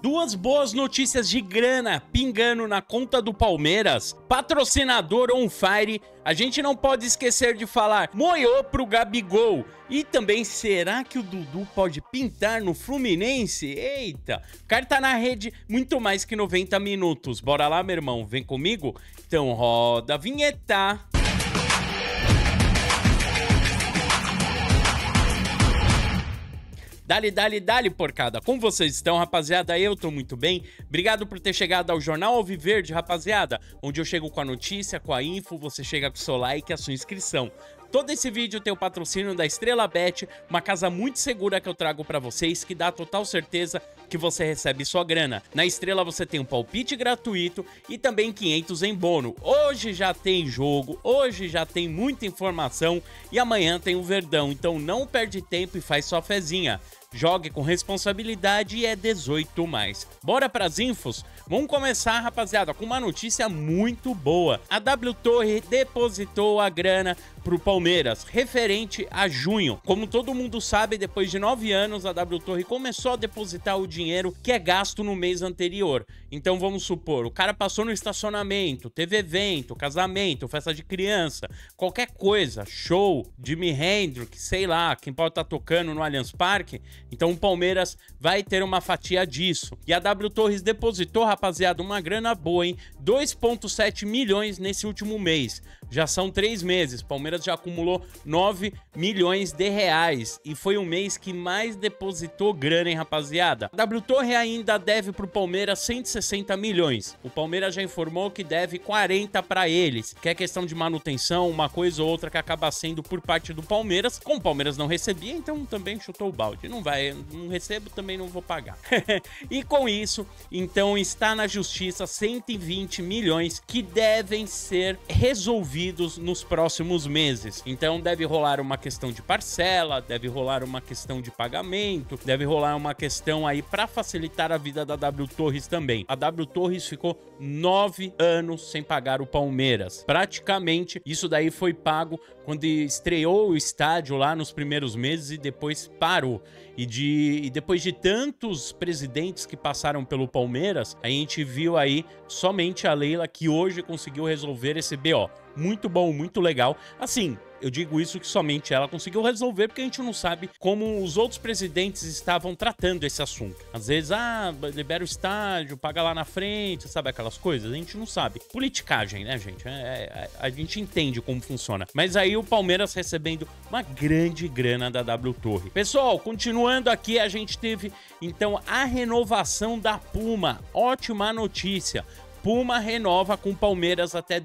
Duas boas notícias de grana pingando na conta do Palmeiras. Patrocinador on fire. A gente não pode esquecer de falar moiô pro Gabigol. E também, será que o Dudu pode pintar no Fluminense? Eita, o cara tá na rede muito mais que 90 minutos. Bora lá, meu irmão, vem comigo? Então roda a vinheta. Dale, porcada. Como vocês estão, rapaziada? Eu tô muito bem. Obrigado por ter chegado ao Jornal Alviverde, rapaziada, onde eu chego com a notícia, com a info, você chega com o seu like e a sua inscrição. Todo esse vídeo tem o patrocínio da Estrela Bet, uma casa muito segura que eu trago pra vocês, que dá total certeza que você recebe sua grana. Na Estrela você tem um palpite gratuito e também 500 em bônus. Hoje já tem jogo, hoje já tem muita informação e amanhã tem o Verdão, então não perde tempo e faz sua fezinha. Jogue com responsabilidade e é 18+. Bora pras infos? Vamos começar, rapaziada, com uma notícia muito boa. A W Torre depositou a grana pro Palmeiras, referente a junho. Como todo mundo sabe, depois de 9 anos, a W Torre começou a depositar o dinheiro que é gasto no mês anterior. Então vamos supor, o cara passou no estacionamento, teve evento, casamento, festa de criança, qualquer coisa, show, Jimi Hendrix, sei lá, quem pode estar tocando no Allianz Parque. Então o Palmeiras vai ter uma fatia disso. E a W Torres depositou, rapaziada, uma grana boa, hein? 2,7 milhões nesse último mês. Já são 3 meses. Palmeiras já acumulou 9 milhões de reais. E foi o mês que mais depositou grana, hein, rapaziada? A W Torre ainda deve pro Palmeiras 160 milhões. O Palmeiras já informou que deve 40 para eles. Que é questão de manutenção, uma coisa ou outra que acaba sendo por parte do Palmeiras. Como o Palmeiras não recebia, então também chutou o balde. Não recebo, também não vou pagar. E com isso, então está na justiça 120 milhões que devem ser resolvidos nos próximos meses. Então deve rolar uma questão de parcela, deve rolar uma questão de pagamento, deve rolar uma questão aí para facilitar a vida da W Torres também. A W Torres ficou 9 anos sem pagar o Palmeiras. Praticamente isso daí foi pago quando estreou o estádio lá nos primeiros meses e depois parou. E depois de tantos presidentes que passaram pelo Palmeiras, a gente viu aí somente a Leila que hoje conseguiu resolver esse BO. Muito bom, muito legal. Assim, eu digo isso que somente ela conseguiu resolver porque a gente não sabe como os outros presidentes estavam tratando esse assunto. Às vezes, libera o estádio, paga lá na frente, sabe aquelas coisas? A gente não sabe. Politicagem, né, gente? A gente entende como funciona. Mas aí o Palmeiras recebendo uma grande grana da W Torre. Pessoal, continuando aqui, a gente teve, então, a renovação da Puma. Ótima notícia. Puma renova com Palmeiras até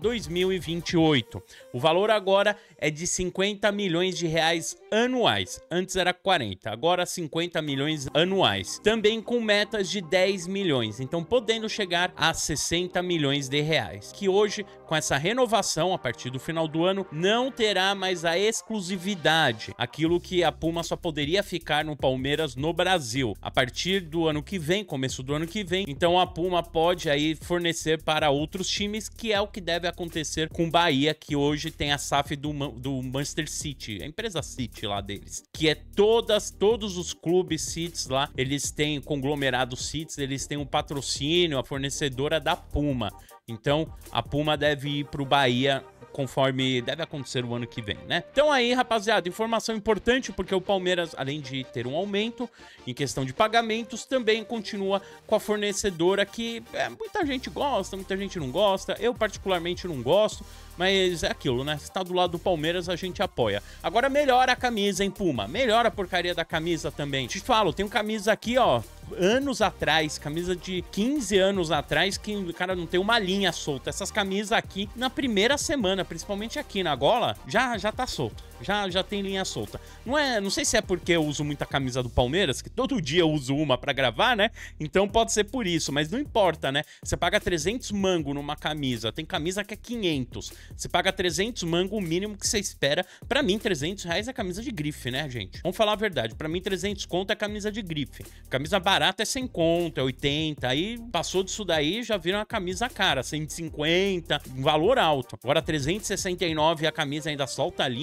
2028. O valor agora é de 50 milhões de reais anuais. Antes era 40, agora 50 milhões anuais. Também com metas de 10 milhões, então podendo chegar a 60 milhões de reais. Que hoje, com essa renovação, a partir do final do ano, não terá mais a exclusividade. Aquilo que a Puma só poderia ficar no Palmeiras no Brasil. A partir do ano que vem, começo do ano que vem, então a Puma pode aí fornecer para outros times, que é o que deve acontecer com o Bahia, que hoje tem a SAF do Manchester City, a empresa City lá deles, que é todos os clubes Cities lá, eles têm conglomerado Cities, eles têm um patrocínio, a fornecedora da Puma. Então a Puma deve ir para o Bahia conforme deve acontecer o ano que vem, né? Então aí, rapaziada, informação importante, porque o Palmeiras, além de ter um aumento em questão de pagamentos, também continua com a fornecedora que muita gente gosta, muita gente não gosta. Eu particularmente não gosto, mas é aquilo, né? Se tá do lado do Palmeiras, a gente apoia. Agora melhora a camisa, hein, Puma? Melhora a porcaria da camisa também. Te falo, tem camisa aqui, ó, anos atrás, camisa de 15 anos atrás, que o cara não tem uma linha solta. Essas camisas aqui, na primeira semana, principalmente aqui na gola, já tá solto. Já tem linha solta. Não sei se é porque eu uso muita camisa do Palmeiras, que todo dia eu uso uma pra gravar, né? Então pode ser por isso, mas não importa, né? Você paga 300 mango numa camisa, tem camisa que é 500. Você paga 300 mango, o mínimo que você espera. Pra mim, 300 reais é camisa de grife, né, gente? Vamos falar a verdade. Pra mim, 300 conto é camisa de grife. Camisa barata é 100 conto, é 80. Aí passou disso daí, já viram a camisa cara, 150, um valor alto. Agora 369 e a camisa ainda solta a linha.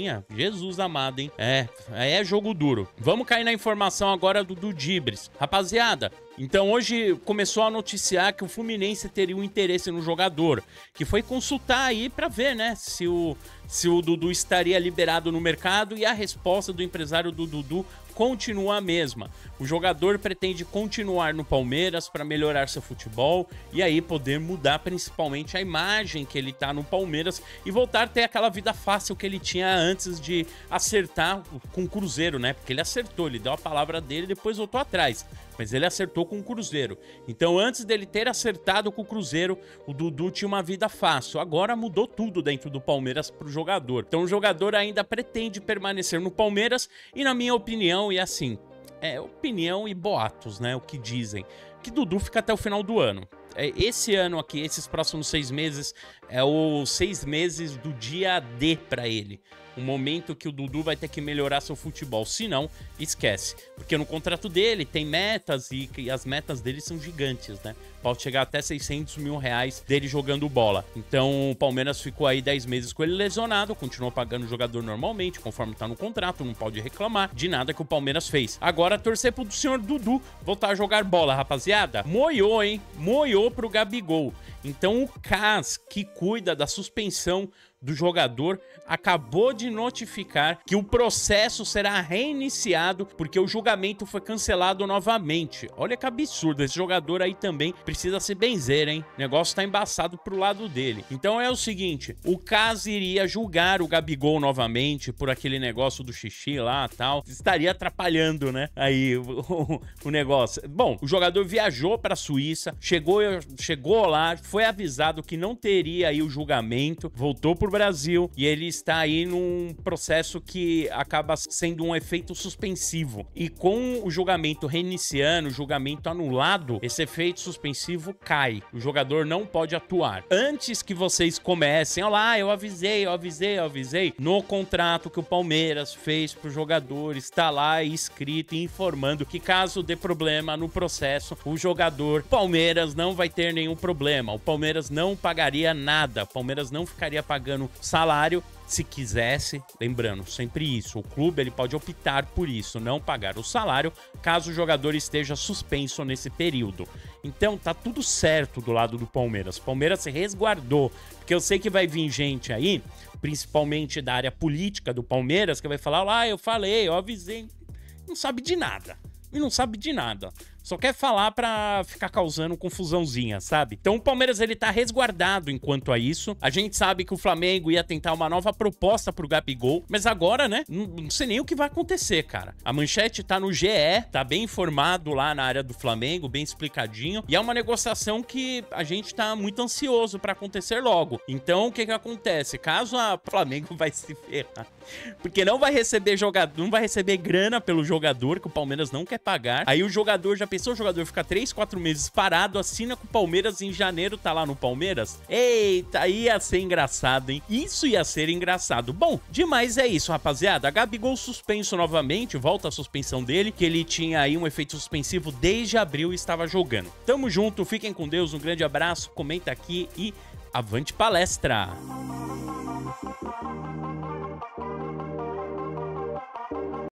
Jesus amado, hein? É jogo duro. Vamos cair na informação agora do Dibres. Rapaziada, então hoje começou a noticiar que o Fluminense teria um interesse no jogador, que foi consultar aí pra ver, né, se o Dudu estaria liberado no mercado, e a resposta do empresário do Dudu continua a mesma. O jogador pretende continuar no Palmeiras para melhorar seu futebol e aí poder mudar principalmente a imagem que ele tá no Palmeiras e voltar a ter aquela vida fácil que ele tinha antes de acertar com o Cruzeiro, né? Porque ele acertou, ele deu a palavra dele e depois voltou atrás. Mas ele acertou com o Cruzeiro. Então, antes dele ter acertado com o Cruzeiro, o Dudu tinha uma vida fácil. Agora mudou tudo dentro do Palmeiras pro jogador. Então, o jogador ainda pretende permanecer no Palmeiras e, na minha opinião, e assim, opinião e boatos, né? O que dizem. Que Dudu fica até o final do ano. Esse ano aqui, esses próximos 6 meses, é os 6 meses do dia D pra ele. Um momento que o Dudu vai ter que melhorar seu futebol. Se não, esquece. Porque no contrato dele tem metas e as metas dele são gigantes, né? Pode chegar até 600 mil reais dele jogando bola. Então o Palmeiras ficou aí 10 meses com ele lesionado, continuou pagando o jogador normalmente, conforme tá no contrato, não pode reclamar de nada que o Palmeiras fez. Agora torcer pro senhor Dudu voltar a jogar bola, rapaziada. Moiou, hein? Moiou pro Gabigol. Então o CAS, que cuida da suspensão do jogador, acabou de notificar que o processo será reiniciado porque o julgamento foi cancelado novamente. Olha que absurdo, esse jogador aí também precisa se benzer, hein? O negócio tá embaçado pro lado dele. Então é o seguinte, o CAS iria julgar o Gabigol novamente por aquele negócio do xixi lá e tal. Estaria atrapalhando, né? Aí o negócio. Bom, o jogador viajou pra Suíça, chegou lá, foi avisado que não teria aí o julgamento, voltou pro Brasil e ele está aí num processo que acaba sendo um efeito suspensivo. E com o julgamento reiniciando, o julgamento anulado, esse efeito suspensivo cai. O jogador não pode atuar. Antes que vocês comecem, olha lá, eu avisei. No contrato que o Palmeiras fez pro jogador, está lá escrito e informando que caso dê problema no processo, o jogador, Palmeiras não vai ter nenhum problema. O Palmeiras não pagaria nada. O Palmeiras não ficaria pagando salário se quisesse, lembrando sempre isso, o clube ele pode optar por isso, não pagar o salário caso o jogador esteja suspenso nesse período. Então tá tudo certo do lado do Palmeiras. O Palmeiras se resguardou, porque eu sei que vai vir gente aí, principalmente da área política do Palmeiras, que vai falar, lá, eu falei, eu avisei, não sabe de nada. E não sabe de nada. Só quer falar pra ficar causando confusãozinha, sabe? Então o Palmeiras, ele tá resguardado enquanto a isso. A gente sabe que o Flamengo ia tentar uma nova proposta pro Gabigol, mas agora, né, não sei nem o que vai acontecer, cara. A manchete tá no GE, tá bem informado lá na área do Flamengo, bem explicadinho. E é uma negociação que a gente tá muito ansioso pra acontecer logo. Então o que que acontece? Caso a Flamengo vai se ferrar, porque não vai receber jogador, não vai receber grana pelo jogador, que o Palmeiras não quer pagar. Aí o jogador já pensou, o jogador fica 3, 4 meses parado, assina com o Palmeiras, em janeiro tá lá no Palmeiras? Eita, ia ser engraçado, hein? Isso ia ser engraçado. Bom, demais é isso, rapaziada. Gabigol suspenso novamente, volta a suspensão dele, que ele tinha aí um efeito suspensivo desde abril e estava jogando. Tamo junto, fiquem com Deus, um grande abraço, comenta aqui e avante palestra!